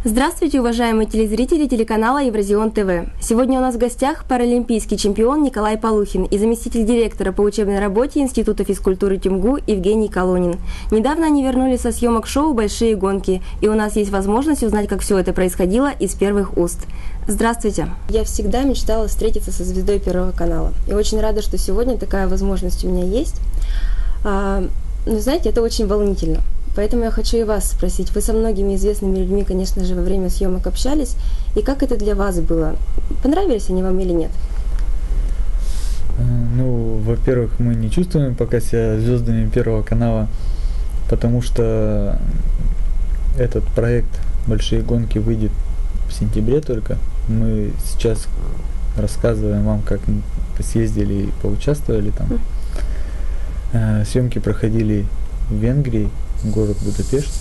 Здравствуйте, уважаемые телезрители телеканала Евразион ТВ. Сегодня у нас в гостях паралимпийский чемпион Николай Полухин и заместитель директора по учебной работе Института физкультуры ТюМГУ Евгений Колонин. Недавно они вернулись со съемок шоу «Большие гонки», и у нас есть возможность узнать, как все это происходило из первых уст. Здравствуйте. Я всегда мечтала встретиться со звездой Первого канала, и очень рада, что сегодня такая возможность у меня есть. Но знаете, это очень волнительно. Поэтому я хочу и вас спросить. Вы со многими известными людьми, конечно же, во время съемок общались. И как это для вас было? Понравились они вам или нет? Ну, во-первых, мы не чувствуем пока себя звездами Первого канала, потому что этот проект «Большие гонки» выйдет в сентябре только. Мы сейчас рассказываем вам, как мы съездили и поучаствовали там. Съемки проходили в Венгрии, город Будапешт.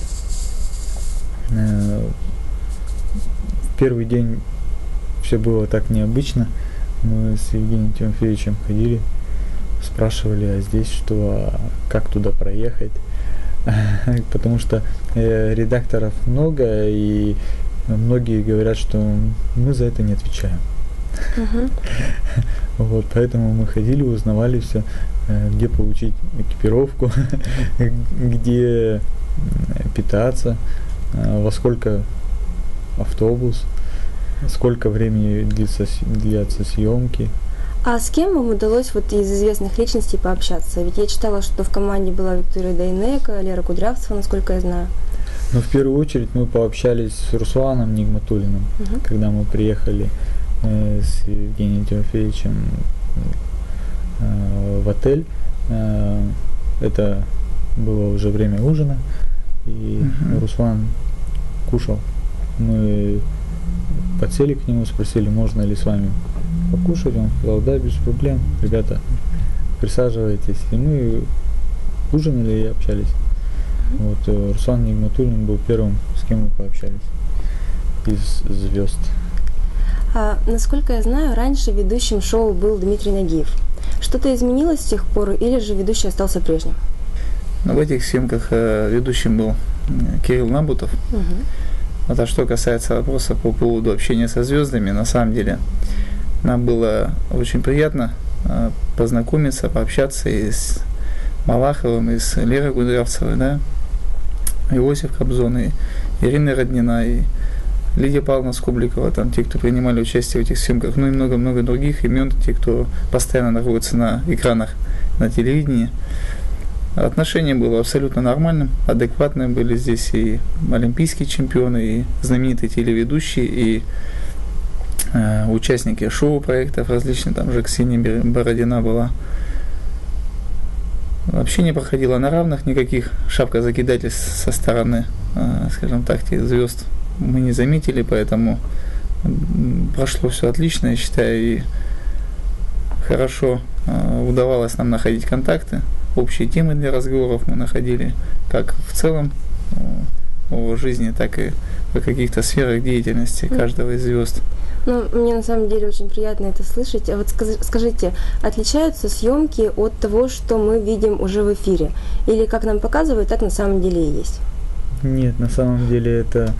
В первый день все было так необычно. Мы с Евгением Тимофеевичем ходили, спрашивали, а здесь что, а как туда проехать? Потому что редакторов много, и многие говорят, что мы за это не отвечаем. Вот, поэтому мы ходили, узнавали все, где получить экипировку, где питаться, во сколько автобус, сколько времени длятся съемки. А с кем вам удалось вот из известных личностей пообщаться? Ведь я читала, что в команде была Виктория Дайнеко, Лера Кудрявцева, насколько я знаю. Но в первую очередь мы пообщались с Русланом Нигматуллиным, когда мы приехали с Евгением Тимофеевичем в отель. Это было уже время ужина, и Руслан кушал. Мы подсели к нему, спросили, можно ли с вами покушать. Он сказал, да, без проблем, ребята, присаживайтесь. И мы ужинали и общались. Вот, Руслан Нигматуллин был первым, с кем мы пообщались из звезд. Насколько я знаю, раньше ведущим шоу был Дмитрий Нагиев. Что-то изменилось с тех пор, или же ведущий остался прежним? В этих съемках ведущим был Кирилл Набутов. Вот, а что касается вопроса по поводу общения со звездами, на самом деле нам было очень приятно познакомиться, пообщаться и с Малаховым, и с Лерой Кудрявцевой, да, Иосиф Кобзон, и Ирина Роднина, и Лидия Павловна Скобликова, там те, кто принимали участие в этих съемках, ну и много-много других имен, те, кто постоянно находится на экранах на телевидении. Отношение было абсолютно нормальным, адекватным. Были здесь и олимпийские чемпионы, и знаменитые телеведущие, и участники шоу-проектов различных, там же Ксения Бородина была. Общение проходило на равных, никаких шапкозакидательств со стороны, скажем так, тех звезд мы не заметили, поэтому прошло все отлично, я считаю, и хорошо удавалось нам находить контакты, общие темы для разговоров мы находили, как в целом о жизни, так и в каких-то сферах деятельности каждого из звезд. Ну, мне на самом деле очень приятно это слышать. А вот скажите, отличаются съемки от того, что мы видим уже в эфире? Или как нам показывают, так на самом деле и есть? Нет, на самом деле это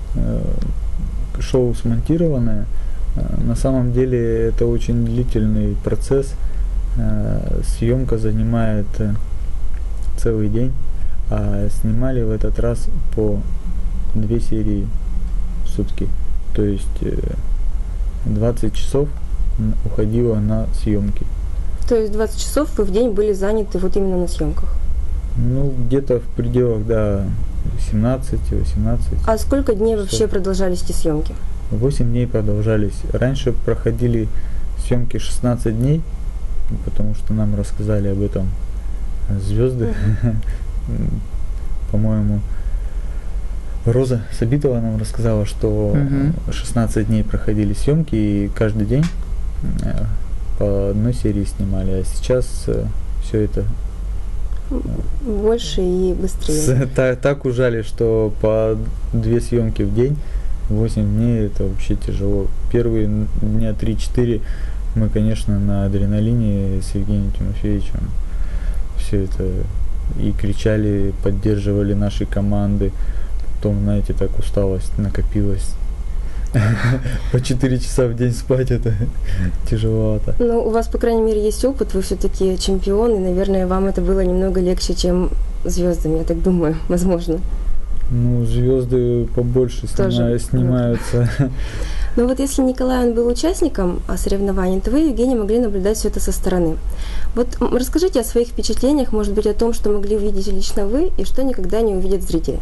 шоу смонтированное. На самом деле это очень длительный процесс. Съемка занимает целый день, а снимали в этот раз по 2 серии в сутки. То есть 20 часов уходило на съемки. То есть 20 часов вы в день были заняты вот именно на съемках? Ну, где-то в пределах, да, 17-18. А сколько дней вообще продолжались эти съемки? 8 дней продолжались. Раньше проходили съемки 16 дней, потому что нам рассказали об этом звезды. По-моему, Роза Сабитова нам рассказала, что 16 дней проходили съемки, и каждый день по одной серии снимали, а сейчас все это больше и быстрее. Так ужали, что по 2 съемки в день, 8 дней, это вообще тяжело. Первые дня 3-4 мы, конечно, на адреналине с Евгением Тимофеевичем все это и кричали, поддерживали наши команды, потом, знаете, так усталость накопилась. По 4 часа в день спать это тяжеловато. Ну, у вас, по крайней мере, есть опыт, вы все-таки чемпион, и, наверное, вам это было немного легче, чем звездам, я так думаю, возможно. Ну, звезды побольше снимаются. Но вот если Николай он был участником соревнований, то вы, Евгений, могли наблюдать все это со стороны. Вот расскажите о своих впечатлениях, может быть, о том, что могли увидеть лично вы и что никогда не увидят зрители.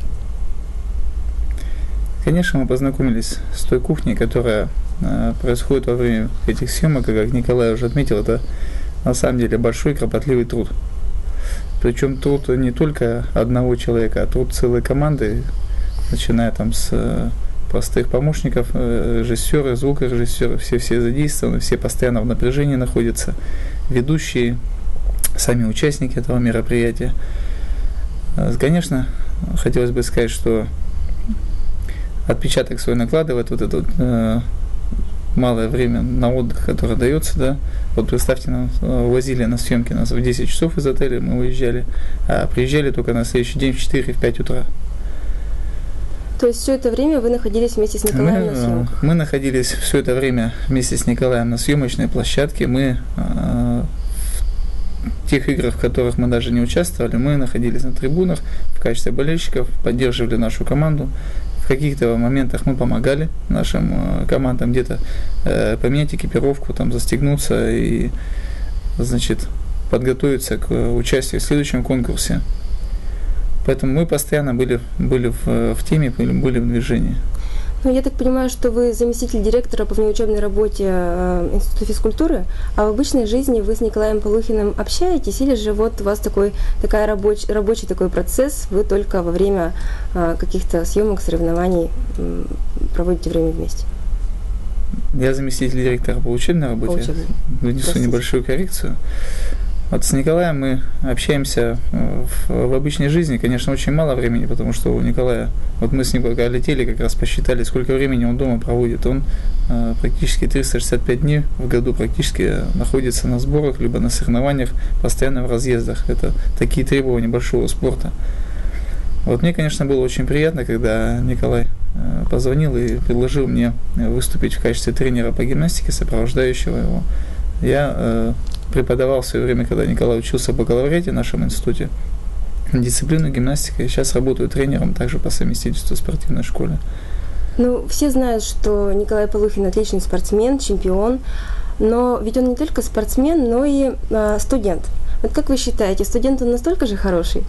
Конечно, мы познакомились с той кухней, которая происходит во время этих съемок, и, как Николай уже отметил, это на самом деле большой кропотливый труд. Причем труд не только одного человека, а труд целой команды, начиная там с простых помощников, режиссеры, звукорежиссеры, все задействованы, все постоянно в напряжении находятся, ведущие, сами участники этого мероприятия. Конечно, хотелось бы сказать, что отпечаток свой накладывает вот это вот, малое время на отдых, которое дается, да. Вот представьте, нас увозили на съемки нас в 10 часов из отеля, мы уезжали, а приезжали только на следующий день в 4-5 утра. То есть все это время вы находились вместе с Николаем на съемках? Мы находились все это время вместе с Николаем на съемочной площадке. Мы в тех играх, в которых мы даже не участвовали, мы находились на трибунах в качестве болельщиков, поддерживали нашу команду. В каких-то моментах мы помогали нашим командам где-то поменять экипировку, там, застегнуться и, значит, подготовиться к участию в следующем конкурсе. Поэтому мы постоянно были в теме, были в движении. Ну, я так понимаю, что вы заместитель директора по внеучебной работе Института физкультуры, а в обычной жизни вы с Николаем Полухиным общаетесь, или же вот у вас такой рабочий такой процесс, вы только во время каких-то съемок, соревнований проводите время вместе? Я заместитель директора по учебной работе, внесу небольшую коррекцию. Вот с Николаем мы общаемся в обычной жизни, конечно, очень мало времени, потому что у Николая, вот мы с ним когда летели, как раз посчитали, сколько времени он дома проводит. Он практически 365 дней в году практически находится на сборах, либо на соревнованиях, постоянно в разъездах. Это такие требования большого спорта. Вот мне, конечно, было очень приятно, когда Николай позвонил и предложил мне выступить в качестве тренера по гимнастике, сопровождающего его. Я преподавал в свое время, когда Николай учился в бакалавриате в нашем институте, дисциплину гимнастика, и сейчас работаю тренером также по совместительству в спортивной школе. Ну, все знают, что Николай Полухин отличный спортсмен, чемпион, но ведь он не только спортсмен, но и студент. Вот как вы считаете, студент он настолько же хороший?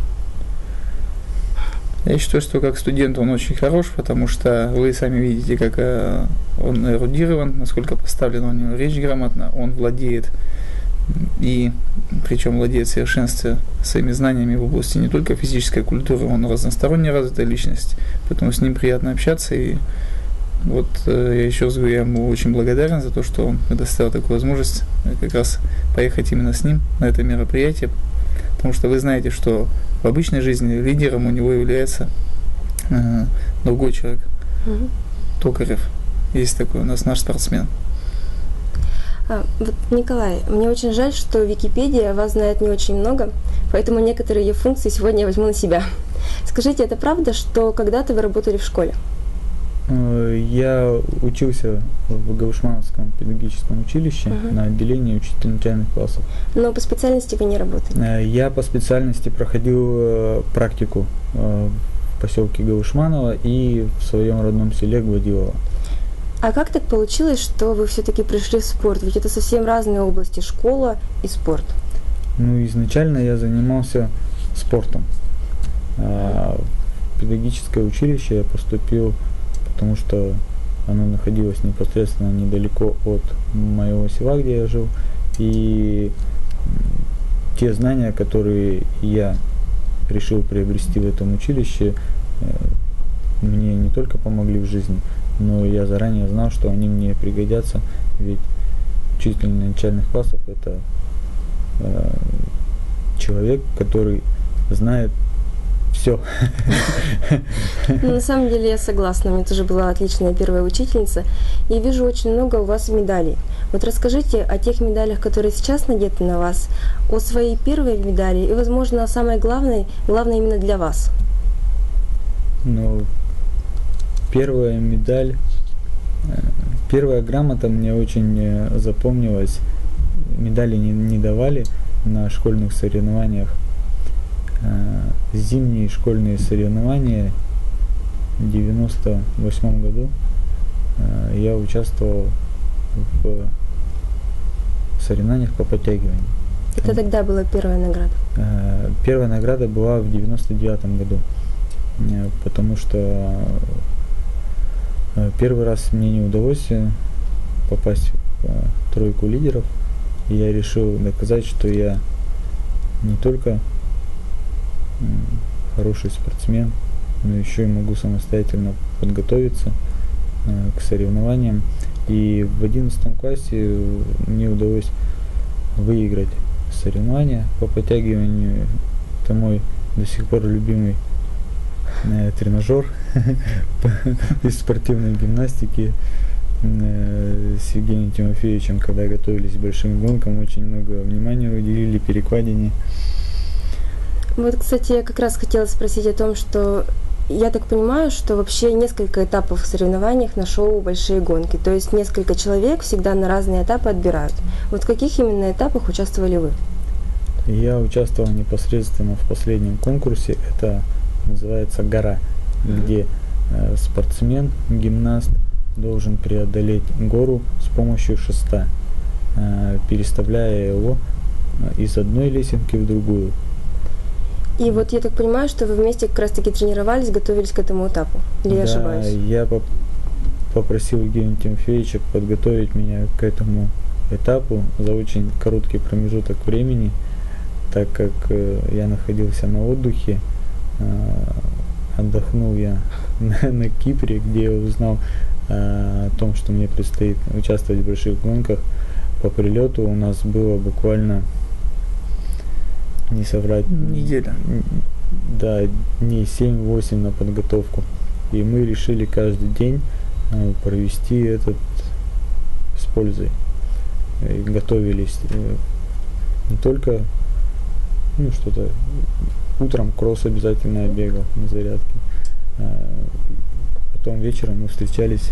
Я считаю, что как студент он очень хорош, потому что вы сами видите, как он эрудирован, насколько поставлена у него речь грамотно, он владеет, и причем владеет в совершенстве своими знаниями в области не только физической культуры, он разносторонне развитая личность, поэтому с ним приятно общаться, и вот я еще раз говорю, я ему очень благодарен за то, что он предоставил такую возможность как раз поехать именно с ним на это мероприятие, потому что вы знаете, что в обычной жизни лидером у него является другой человек, Токарев. Есть такой у нас наш спортсмен. Вот, Николай, мне очень жаль, что Википедия о вас знает не очень много, поэтому некоторые ее функции сегодня я возьму на себя. Скажите, это правда, что когда-то вы работали в школе? Я учился в Гаушмановском педагогическом училище на отделении учителя начальных классов. Но по специальности вы не работали? Я по специальности проходил практику в поселке Гаушманово и в своем родном селе Гладилово. А как так получилось, что вы все-таки пришли в спорт? Ведь это совсем разные области, школа и спорт. Ну, изначально я занимался спортом. В педагогическое училище я поступил, потому что оно находилось непосредственно недалеко от моего села, где я жил. И те знания, которые я решил приобрести в этом училище, мне не только помогли в жизни, но я заранее знал, что они мне пригодятся, ведь учитель начальных классов – это человек, который знает все. На самом деле я согласна, у меня тоже была отличная первая учительница. Я вижу очень много у вас медалей. Вот расскажите о тех медалях, которые сейчас надеты на вас, о своей первой медали и, возможно, о самой главной именно для вас. Ну, Первая медаль, первая грамота мне очень запомнилась. Медали не давали на школьных соревнованиях. Зимние школьные соревнования в 1998 году я участвовал в соревнованиях по подтягиванию. Это тогда была первая награда? Первая награда была в 1999 году, потому что первый раз мне не удалось попасть в тройку лидеров, и я решил доказать, что я не только хороший спортсмен, но еще и могу самостоятельно подготовиться к соревнованиям. И в 11 классе мне удалось выиграть соревнования по подтягиванию. Это мой до сих пор любимый тренажер из спортивной гимнастики с Евгением Тимофеевичем, когда готовились к большим гонкам, очень много внимания уделили перекладине. Вот, кстати, я как раз хотела спросить о том, что я так понимаю, что вообще несколько этапов в соревнованиях на шоу «Большие гонки». То есть несколько человек всегда на разные этапы отбирают. Вот в каких именно этапах участвовали вы? Я участвовал непосредственно в последнем конкурсе. Это называется «Гора», где спортсмен, гимнаст должен преодолеть гору с помощью шеста, переставляя его из одной лесенки в другую. И вот я так понимаю, что вы вместе как раз-таки тренировались, готовились к этому этапу. Или я ошибаюсь? Я попросил Евгения Тимофеевича подготовить меня к этому этапу за очень короткий промежуток времени, так как я находился на отдыхе. Отдохнул я на Кипре, где я узнал о том, что мне предстоит участвовать в больших гонках. По прилету у нас было буквально, не соврать, неделя. Да, дней 7-8 на подготовку. И мы решили каждый день провести этот с пользой. И готовились не только что-то. Утром кросс обязательно я бегал на зарядке. Потом вечером мы встречались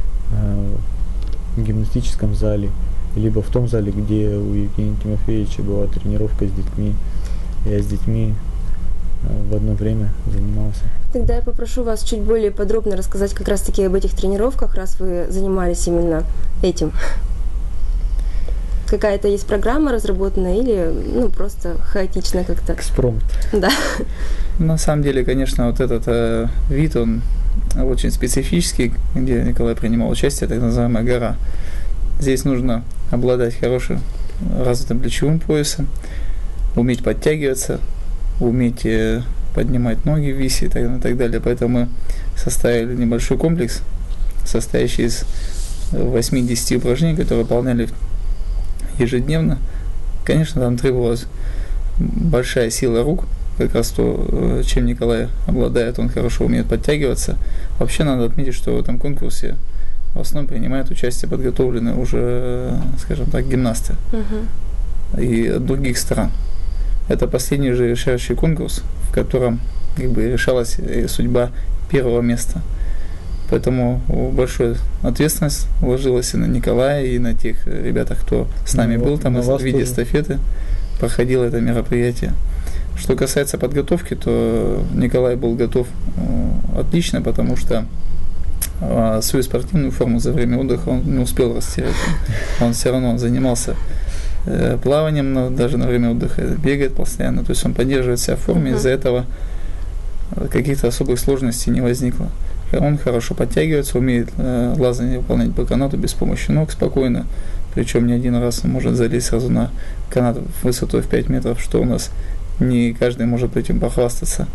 в гимнастическом зале, либо в том зале, где у Евгения Тимофеевича была тренировка с детьми. Я с детьми в одно время занимался. Тогда я попрошу вас чуть более подробно рассказать как раз-таки об этих тренировках, раз вы занимались именно этим. Какая-то есть программа разработана или просто хаотично как-то? Экспромт. Да. На самом деле, конечно, вот этот вид, он очень специфический, где Николай принимал участие, так называемая гора. Здесь нужно обладать хорошим развитым плечевым поясом, уметь подтягиваться, уметь поднимать ноги в висе и так далее. Поэтому мы составили небольшой комплекс, состоящий из 8-10 упражнений, которые выполняли ежедневно. Конечно, там требовалась большая сила рук, как раз то, чем Николай обладает, он хорошо умеет подтягиваться. Вообще надо отметить, что в этом конкурсе в основном принимают участие подготовленные уже, скажем так, гимнасты и от других стран. Это последний же решающий конкурс, в котором решалась судьба первого места. Поэтому большая ответственность ложилась и на Николая, и на тех ребятах, кто с нами был там в виде эстафеты, проходило это мероприятие. Что касается подготовки, то Николай был готов отлично, потому что свою спортивную форму за время отдыха он не успел растерять. Он все равно занимался плаванием, даже на время отдыха бегает постоянно, то есть он поддерживает себя в форме, из-за этого каких-то особых сложностей не возникло. Он хорошо подтягивается, умеет лазание выполнять по канату без помощи ног спокойно, причем не один раз он может залезть сразу на канат высотой в 5 метров, что у нас не каждый может этим похвастаться.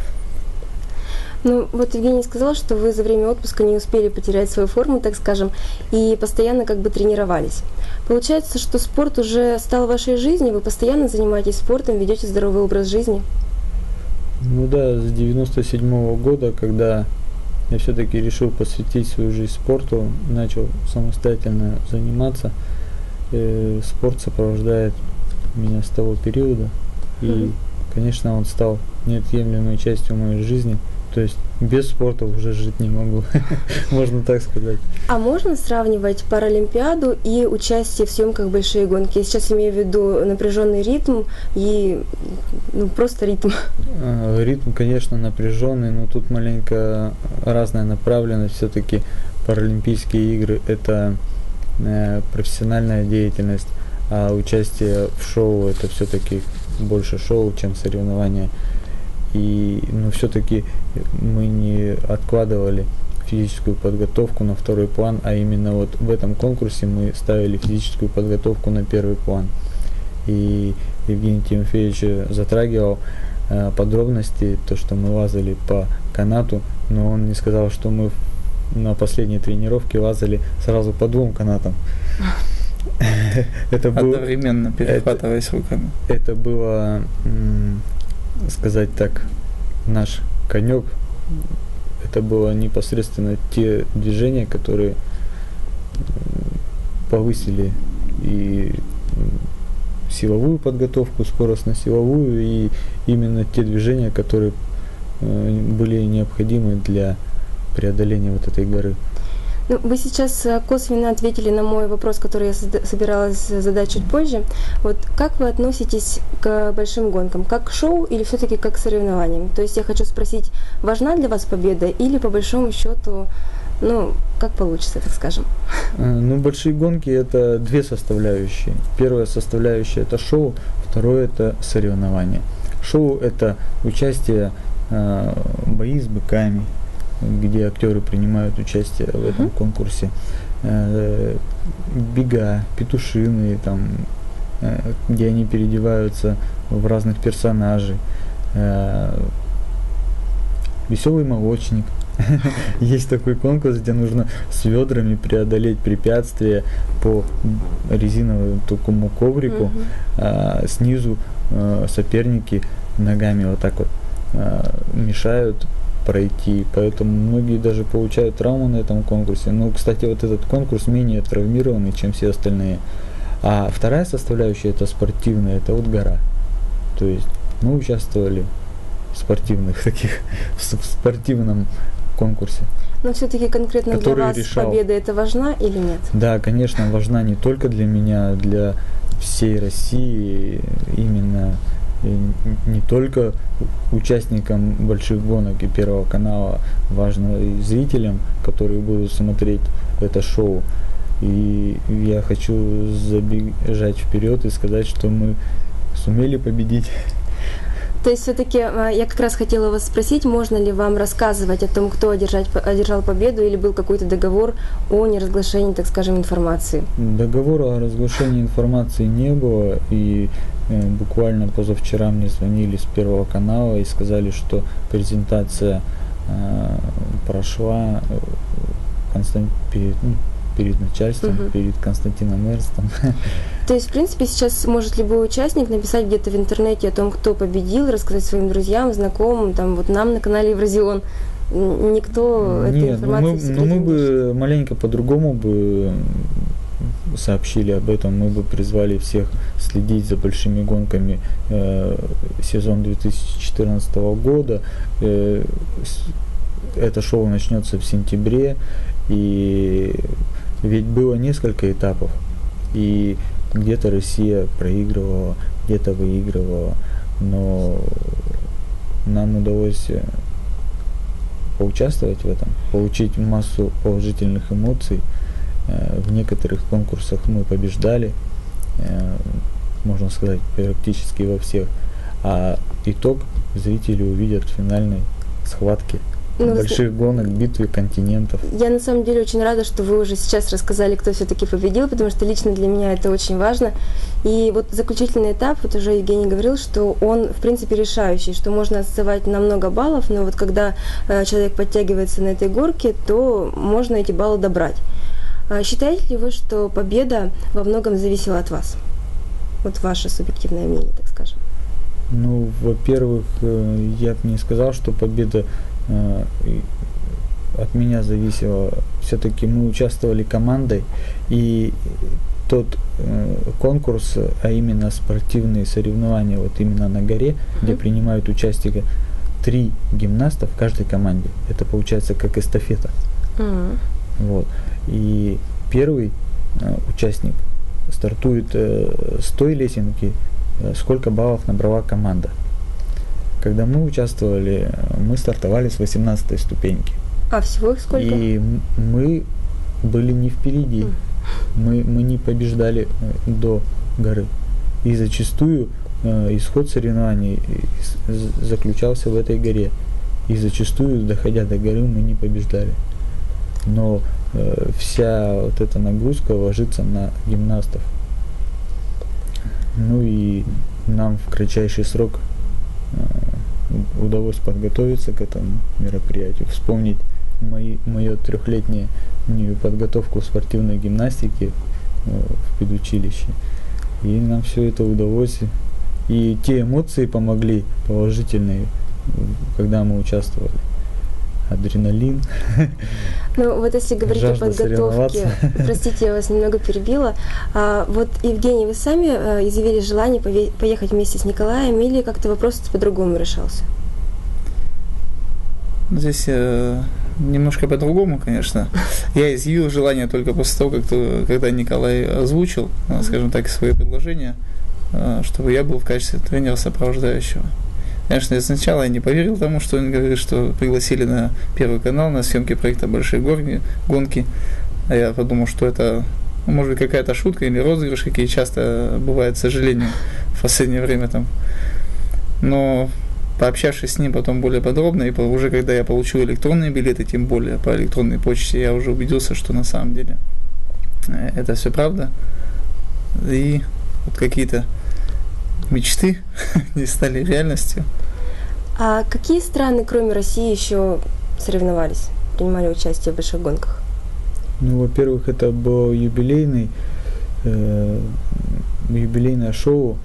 Ну, вот Евгений сказал, что вы за время отпуска не успели потерять свою форму, так скажем, и постоянно тренировались. Получается, что спорт уже стал вашей жизнью, вы постоянно занимаетесь спортом, ведете здоровый образ жизни? Ну да, с 97 года, когда я все-таки решил посвятить свою жизнь спорту, начал самостоятельно заниматься. Спорт сопровождает меня с того периода. И, конечно, он стал неотъемлемой частью моей жизни. То есть без спорта уже жить не могу, можно так сказать. А можно сравнивать Паралимпиаду и участие в съемках «Большие гонки»? Я сейчас имею в виду напряженный ритм и просто ритм. Ритм, конечно, напряженный, но тут маленько разная направленность. Все-таки Паралимпийские игры – это профессиональная деятельность, а участие в шоу – это все-таки больше шоу, чем соревнования. И все-таки мы не откладывали физическую подготовку на второй план, а именно вот в этом конкурсе мы ставили физическую подготовку на первый план. И Евгений Тимофеевич затрагивал подробности, то, что мы лазали по канату, но он не сказал, что мы на последней тренировке лазали сразу по 2 канатам. Одновременно перехватываясь руками. Это было, сказать так, наш конек. Это было непосредственно те движения, которые повысили и силовую подготовку, скоростно-силовую, и именно те движения, которые были необходимы для преодоления вот этой горы. Вы сейчас косвенно ответили на мой вопрос, который я собиралась задать чуть позже. Вот как вы относитесь к большим гонкам? Как к шоу или все-таки как к соревнованиям? То есть я хочу спросить, важна для вас победа или по большому счету, как получится, так скажем? Большие гонки – это 2 составляющие. Первая составляющая – это шоу, второе – это соревнование. Шоу – это участие, бои с быками, где актеры принимают участие в этом конкурсе, бега, петушиные, там, где они переодеваются в разных персонажей, веселый молочник. Есть такой конкурс, где нужно с ведрами преодолеть препятствия по резиновому такому коврику, снизу соперники ногами вот так вот мешают пройти, поэтому многие даже получают травму на этом конкурсе. Кстати, вот этот конкурс менее травмированный, чем все остальные. А вторая составляющая, это спортивная, это вот гора. То есть мы участвовали в спортивных таких, в спортивном конкурсе. Но все-таки конкретно для вас победа это важна или нет? Да, конечно, важна не только для меня, для всей России, именно не только участникам больших гонок и Первого канала, важно и зрителям, которые будут смотреть это шоу. И я хочу забежать вперед и сказать, что мы сумели победить. То есть все-таки я как раз хотела вас спросить, можно ли вам рассказывать о том, кто одержал победу, или был какой-то договор о неразглашении, так скажем, информации? Договора о разглашении информации не было, и буквально позавчера мне звонили с Первого канала и сказали, что презентация прошла перед начальством, перед Константином Эрнстом. То есть, в принципе, сейчас может любой участник написать где-то в интернете о том, кто победил, рассказать своим друзьям, знакомым, там вот нам на канале Евразион. Никто этой информации мы бы маленько по-другому бы сообщили об этом, мы бы призвали всех следить за большими гонками сезон 2014 года. Это шоу начнется в сентябре, и ведь было несколько этапов, и где-то Россия проигрывала, где-то выигрывала, но нам удалось поучаствовать в этом, получить массу положительных эмоций. В некоторых конкурсах мы побеждали, можно сказать, практически во всех, а итог зрители увидят в финальной схватке больших гонок, битвы континентов. Я на самом деле очень рада, что вы уже сейчас рассказали, кто все-таки победил, потому что лично для меня это очень важно. И вот заключительный этап, вот уже Евгений говорил, что он в принципе решающий, что можно отставать на много баллов, но вот когда человек подтягивается на этой горке, то можно эти баллы добрать. Считаете ли вы, что победа во многом зависела от вас? Вот ваше субъективное мнение, так скажем. Во-первых, я бы не сказал, что победа от меня зависела. Все-таки мы участвовали командой, и тот конкурс, а именно спортивные соревнования, вот именно на горе, где принимают участие 3 гимнаста в каждой команде. Это получается как эстафета. Вот. И первый участник стартует с той лесенки, сколько баллов набрала команда. Когда мы участвовали, мы стартовали с 18 ступеньки. А всего их сколько? И мы были не впереди. Мы не побеждали до горы. И зачастую исход соревнований заключался в этой горе. И зачастую, доходя до горы, мы не побеждали. Но вся вот эта нагрузка ложится на гимнастов. Ну и нам в кратчайший срок удалось подготовиться к этому мероприятию, вспомнить мою 3-летнюю подготовку в спортивной гимнастике в педучилище. И нам все это удалось. И те эмоции помогли положительные, когда мы участвовали. Адреналин. Ну вот если говорить о подготовке, простите, я вас немного перебила. Вот, Евгений, вы сами изъявили желание поехать вместе с Николаем, или как-то вопрос по-другому решался? Здесь немножко по-другому, конечно. Я изъявил желание только после того, когда Николай озвучил, скажем так, свои предложения, чтобы я был в качестве тренера сопровождающего. Конечно, сначала я не поверил тому, что он говорит, что пригласили на Первый канал на съемки проекта «Большие гонки». А я подумал, что это, может быть, какая-то шутка или розыгрыш, какие часто бывают, к сожалению, в последнее время там. Но пообщавшись с ним потом более подробно, и уже когда я получил электронные билеты, тем более по электронной почте, я уже убедился, что на самом деле это все правда. И вот какие-то мечты не стали реальностью. А какие страны, кроме России, еще соревновались, принимали участие в больших гонках? Ну, во-первых, это было юбилейное шоу.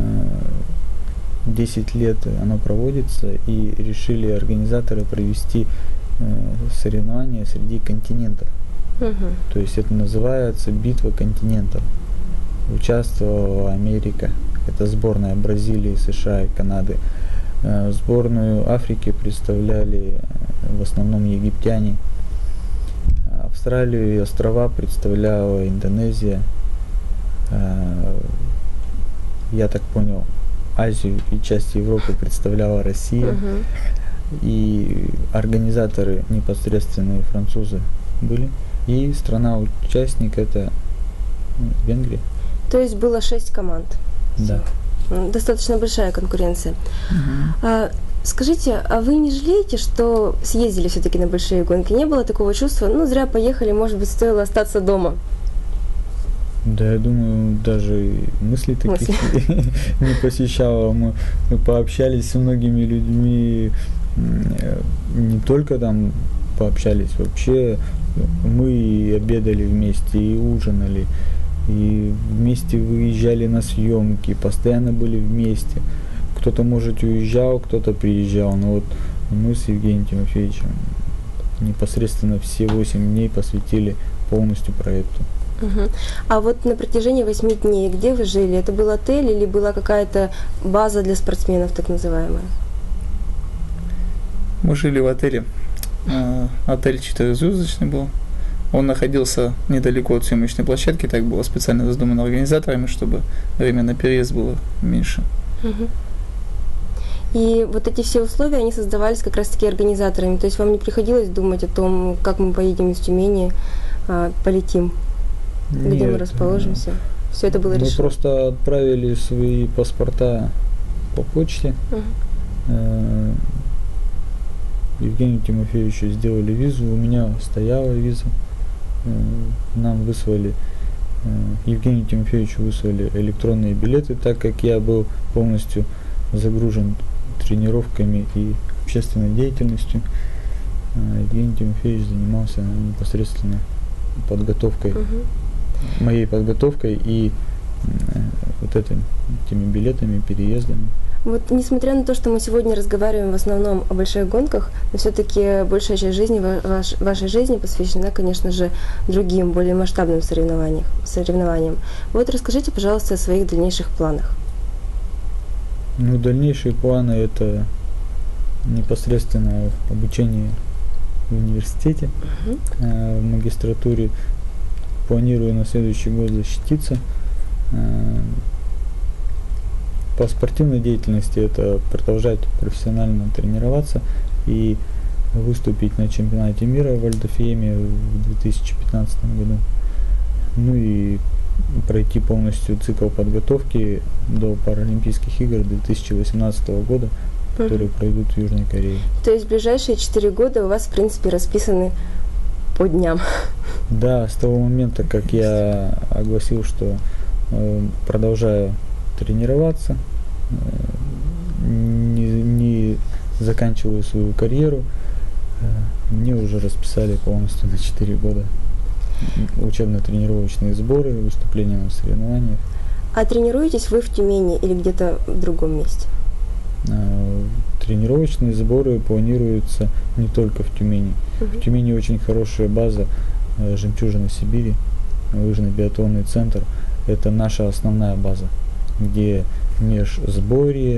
10 лет оно проводится, и решили организаторы провести соревнования среди континентов. То есть это называется «Битва континентов». Участвовала Америка, это сборная Бразилии, США и Канады. Сборную Африки представляли в основном египтяне. Австралию и острова представляла Индонезия. Я так понял, Азию и часть Европы представляла Россия. И организаторы непосредственные французы были. И страна-участник это Венгрия. То есть было 6 команд. Да. Достаточно большая конкуренция. Скажите, а вы не жалеете, что съездили все-таки на большие гонки? Не было такого чувства, ну зря поехали, может быть, стоило остаться дома? Да, я думаю, даже мысли таких не посещало. Мы пообщались с многими людьми, не только там пообщались, вообще мы и обедали вместе, и ужинали, и вместе выезжали на съемки, постоянно были вместе. Кто-то, может, уезжал, кто-то приезжал, но вот мы с Евгением Тимофеевичем непосредственно все 8 дней посвятили полностью проекту. А вот на протяжении 8 дней, где вы жили? Это был отель или была какая-то база для спортсменов, так называемая? Мы жили в отеле. Отель 4-звездочный был. Он находился недалеко от съемочной площадки, так было специально задумано организаторами, чтобы время на переезд было меньше. И вот эти все условия, они создавались как раз-таки организаторами. То есть вам не приходилось думать о том, как мы поедем из Тюмени, полетим, где мы расположимся? Все это было решено? Мы просто отправили свои паспорта по почте. Евгению Тимофеевичу сделали визу, у меня стояла виза. Нам выслали, Евгению Тимофеевичу выслали электронные билеты, так как я был полностью загружен тренировками и общественной деятельностью. Евгений Тимофеевич занимался непосредственно подготовкой, моей подготовкой и вот этими билетами, переездами. Вот несмотря на то, что мы сегодня разговариваем в основном о больших гонках, но все-таки большая часть жизни, вашей жизни посвящена, конечно же, другим, более масштабным соревнованиям. Вот расскажите, пожалуйста, о своих дальнейших планах. Ну, дальнейшие планы – это непосредственно обучение в университете, в магистратуре. Планирую на следующий год защититься. По спортивной деятельности это продолжать профессионально тренироваться и выступить на чемпионате мира в Альдофееме в 2015 году. Ну и пройти полностью цикл подготовки до Паралимпийских игр 2018 года, которые пройдут в Южной Корее. То есть ближайшие 4 года у вас, в принципе, расписаны по дням? Да, с того момента, как я огласил, что продолжаю тренироваться, не заканчиваю свою карьеру, мне уже расписали полностью на 4 года учебно-тренировочные сборы, выступления на соревнованиях. А тренируетесь вы в Тюмени или где-то в другом месте? Тренировочные сборы планируются не только в Тюмени. В Тюмени очень хорошая база «Жемчужина Сибири», лыжный биатлонный центр. Это наша основная база, где межсборье,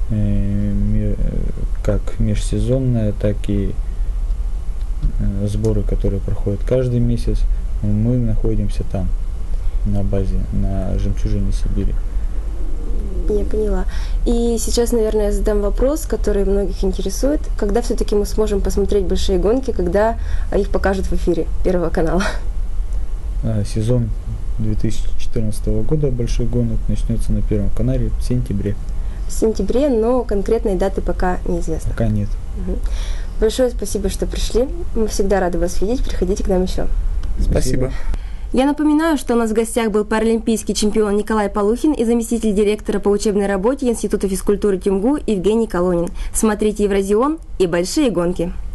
как межсезонная, так и сборы, которые проходят каждый месяц. Мы находимся там, на базе, на «Жемчужине Сибири». Я поняла. И сейчас, наверное, я задам вопрос, который многих интересует. Когда все-таки мы сможем посмотреть большие гонки, когда их покажут в эфире Первого канала? Сезон 2014 года больших гонок начнется на Первом канале в сентябре. В сентябре, но конкретной даты пока неизвестно. Пока нет. Большое спасибо, что пришли. Мы всегда рады вас видеть. Приходите к нам еще. Спасибо. Я напоминаю, что у нас в гостях был паралимпийский чемпион Николай Полухин и заместитель директора по учебной работе Института физкультуры ТюМГУ Евгений Колонин. Смотрите Евразион и большие гонки.